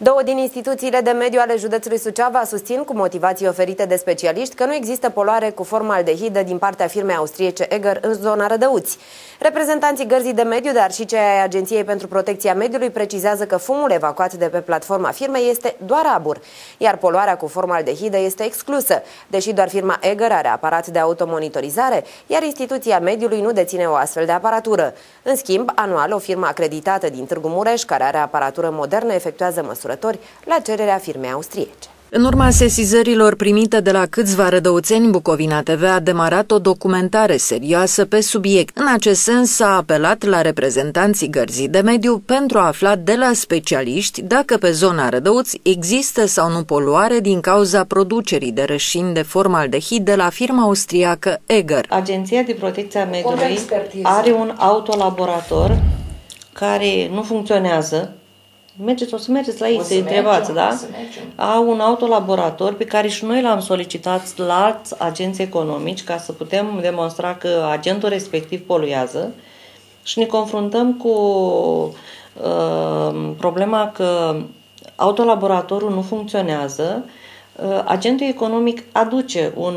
Două din instituțiile de mediu ale județului Suceava susțin cu motivații oferite de specialiști că nu există poluare cu formaldehidă din partea firmei austriece Eger în zona Rădăuți. Reprezentanții Gărzii de Mediu, dar și cei ai Agenției pentru Protecția Mediului precizează că fumul evacuat de pe platforma firmei este doar abur, iar poluarea cu formaldehidă este exclusă, deși doar firma Eger are aparat de automonitorizare, iar instituția mediului nu deține o astfel de aparatură. În schimb, anual, o firmă acreditată din Târgu Mureș, care are aparatură modernă, efectuează măsurători la cererea firmei austriece. În urma sesizărilor primite de la câțiva rădăuțeni, Bucovina TV a demarat o documentare serioasă pe subiect. În acest sens s-a apelat la reprezentanții Gărzii de Mediu pentru a afla de la specialiști dacă pe zona Rădăuți există sau nu poluare din cauza producerii de rășini de formaldehid de la firma austriacă Eger. Agenția de Protecție a Mediului are un autolaborator care nu funcționează. O să mergeți la ei să-i întrebați, da? Au un autolaborator pe care și noi l-am solicitat la alți agenți economici ca să putem demonstra că agentul respectiv poluează și ne confruntăm cu problema că autolaboratorul nu funcționează. Agentul economic aduce un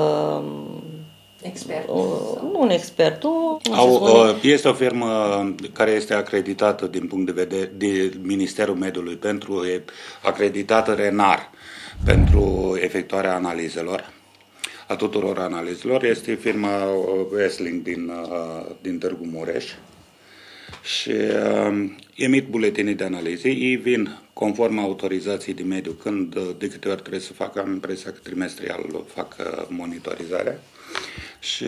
expert. Nu un expert. Este o firmă care este acreditată din punct de vedere de Ministerul Mediului acreditată RENAR pentru efectuarea analizelor, a tuturor analizelor. Este firma Wessling din Târgu Mureș și emit buletine de analize. Ei vin conform autorizației de mediu de câte ori trebuie să facă, am impresia că trimestrial fac monitorizarea. Și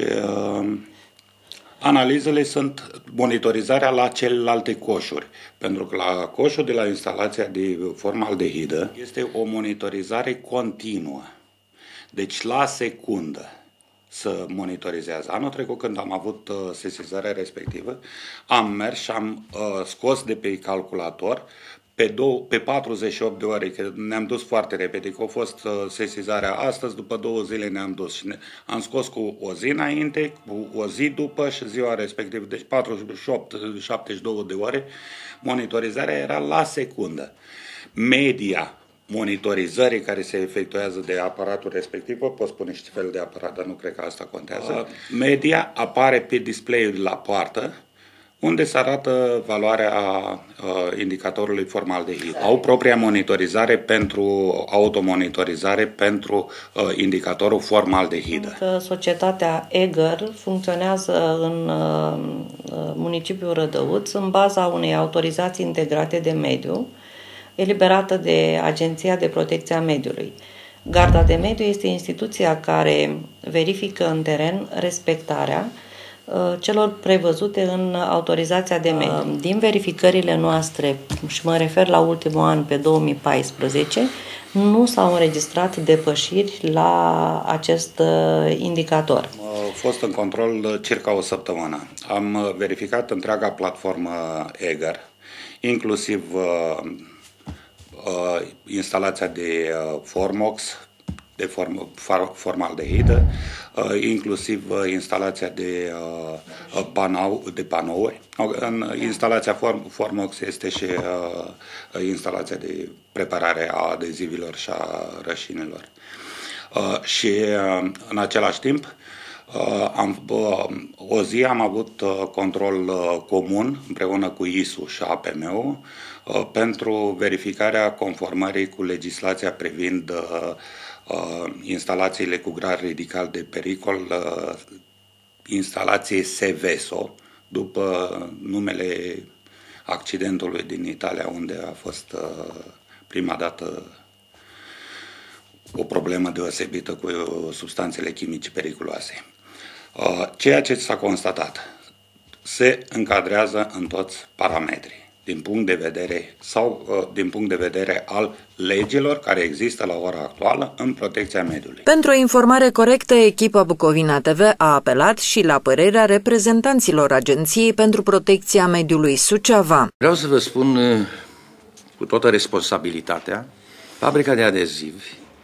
analizele sunt monitorizarea la celelalte coșuri, pentru că la coșul de la instalația de formaldehidă este o monitorizare continuă, deci la secundă să monitorizează. Anul trecut, când am avut sesizarea respectivă, am mers și am scos de pe calculator pe 48 de ore, că ne-am dus foarte repede, că a fost sesizarea astăzi, după 2 zile ne-am dus și am scos cu o zi înainte, cu o zi după și ziua respectivă, deci 48-72 de ore, monitorizarea era la secundă. Media monitorizării care se efectuează de aparatul respectiv, pot spune și ce fel de aparat, dar nu cred că asta contează, media apare pe display-ul la poartă, unde se arată valoarea indicatorului formaldehid. Au propria monitorizare automonitorizare pentru indicatorul formaldehid. Societatea Eger funcționează în municipiul Rădăuț în baza unei autorizații integrate de mediu eliberată de Agenția de Protecție a Mediului. Garda de Mediu este instituția care verifică în teren respectarea celor prevăzute în autorizația de mediu. Din verificările noastre, și mă refer la ultimul an, pe 2014, nu s-au înregistrat depășiri la acest indicator. Am fost în control circa o săptămână. Am verificat întreaga platformă Eger, inclusiv instalația de Formox, de formaldehidă, inclusiv instalația de panouri. În instalația Formox este și instalația de preparare a adezivilor și a rășinilor. Și în același timp, o zi am avut control comun împreună cu ISU și APM-ul pentru verificarea conformării cu legislația privind instalațiile cu grad ridicat de pericol, instalație Seveso, după numele accidentului din Italia, unde a fost prima dată o problemă deosebită cu substanțele chimice periculoase. Ceea ce s-a constatat se încadrează în toți parametrii, din punct de vedere al legilor care există la ora actuală în protecția mediului. Pentru o informare corectă, echipa Bucovina TV a apelat și la părerea reprezentanților Agenției pentru Protecția Mediului Suceava. Vreau să vă spun cu toată responsabilitatea, fabrica de adezivi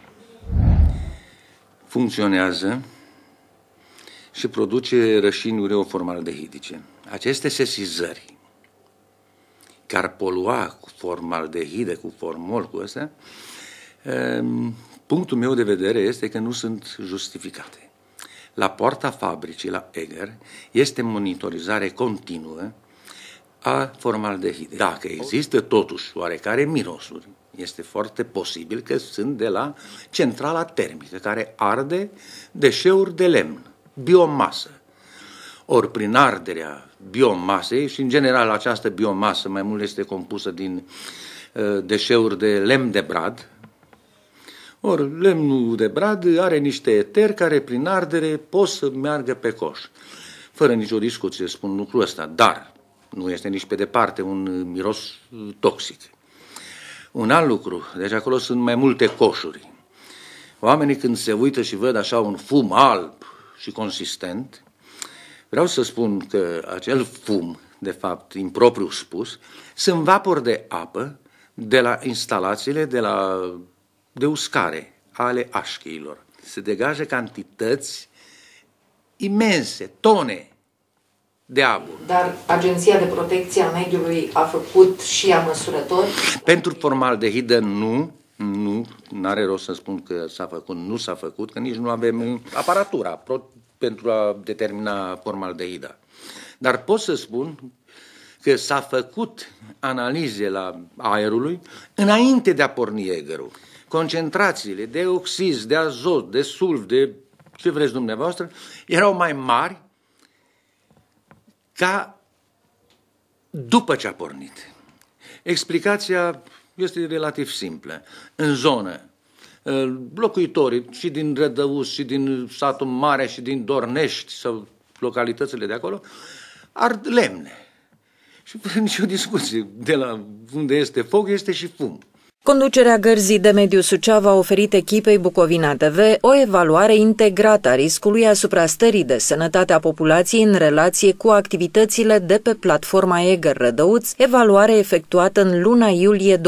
funcționează și produce rășini ureoformaldehidice. Aceste sesizări că ar polua cu formaldehide, cu formol, cu astea, punctul meu de vedere este că nu sunt justificate. La poarta fabricii, la Eger, este monitorizare continuă a formaldehide. Dacă există totuși oarecare mirosuri, este foarte posibil că sunt de la centrala termică, care arde deșeuri de lemn, biomasă. Ori prin arderea biomasei, și în general această biomasă mai mult este compusă din deșeuri de lemn de brad, ori lemnul de brad are niște eteri care prin ardere pot să meargă pe coș. Fără nicio discuție spun lucrul ăsta, dar nu este nici pe departe un miros toxic. Un alt lucru, deci acolo sunt mai multe coșuri. Oamenii când se uită și văd așa un fum alb și consistent, vreau să spun că acel fum, de fapt, impropriu spus, sunt vapori de apă de la instalațiile de uscare ale așchiilor. Se degajă cantități imense, tone de abur. Dar Agenția de Protecție a Mediului a făcut și ea măsurători? Pentru formaldehidă nu are rost să spun că s-a făcut, nu s-a făcut, că nici nu avem aparatura pentru a determina formaldehida. Dar pot să spun că s-a făcut analize la aerului înainte de a porni Egerul. Concentrațiile de oxizi, de azot, de sulf, de ce vreți dumneavoastră, erau mai mari ca după ce a pornit. Explicația este relativ simplă. În zonă, locuitorii și din Rădăuți, și din satul Mare, și din Dornești, sau localitățile de acolo, ard lemne. Și fără nicio discuție, de la unde este foc, este și fum. Conducerea Gărzii de Mediu Suceava a oferit echipei Bucovina TV o evaluare integrată a riscului asupra stării de sănătate a populației în relație cu activitățile de pe platforma Eger Rădăuți, evaluare efectuată în luna iulie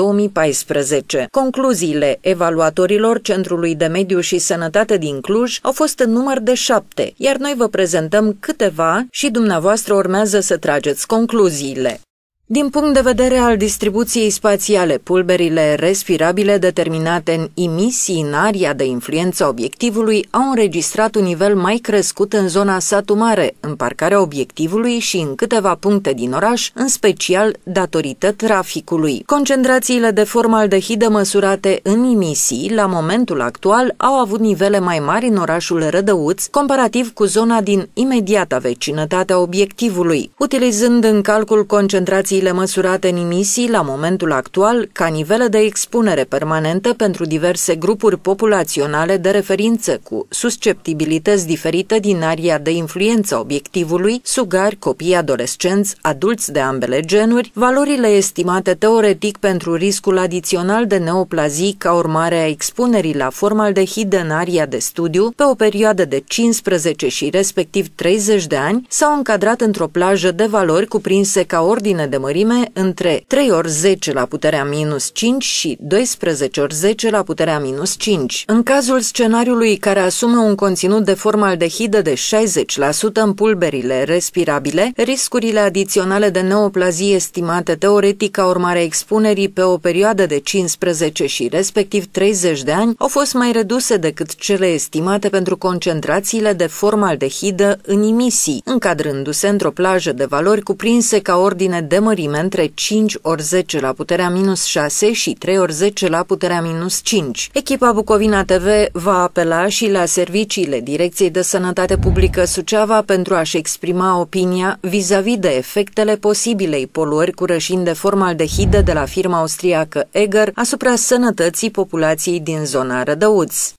2014. Concluziile evaluatorilor Centrului de Mediu și Sănătate din Cluj au fost în număr de 7, iar noi vă prezentăm câteva și dumneavoastră urmează să trageți concluziile. Din punct de vedere al distribuției spațiale, pulberile respirabile determinate în emisii în aria de influență a obiectivului au înregistrat un nivel mai crescut în zona Satu Mare, în parcarea obiectivului și în câteva puncte din oraș, în special datorită traficului. Concentrațiile de formaldehidă măsurate în emisii, la momentul actual, au avut nivele mai mari în orașul Rădăuți, comparativ cu zona din imediata vecinătate a obiectivului. Utilizând în calcul concentrații măsurate în emisii la momentul actual ca nivele de expunere permanentă pentru diverse grupuri populaționale de referință cu susceptibilități diferite din aria de influență a obiectivului, sugari, copii, adolescenți, adulți de ambele genuri, valorile estimate teoretic pentru riscul adițional de neoplazii ca urmare a expunerii la formaldehidă în aria de studiu pe o perioadă de 15 și respectiv 30 de ani s-au încadrat într-o plajă de valori cuprinse ca ordine de mărime între 3 ori 10 la puterea minus 5 și 12 ori 10 la puterea minus 5. În cazul scenariului care asumă un conținut de formaldehidă de 60% în pulberile respirabile, riscurile adiționale de neoplazie estimate teoretic ca urmare a expunerii pe o perioadă de 15 și respectiv 30 de ani au fost mai reduse decât cele estimate pentru concentrațiile de formaldehidă în emisii, încadrându-se într-o plajă de valori cuprinse ca ordine de mărime între 5 ori 10 la puterea minus 6 și 3 ori 10 la puterea minus 5. Echipa Bucovina TV va apela și la serviciile Direcției de Sănătate Publică Suceava pentru a-și exprima opinia vis-a-vis de efectele posibilei poluări cu rășini de formaldehidă de la firma austriacă Eger asupra sănătății populației din zona Rădăuți.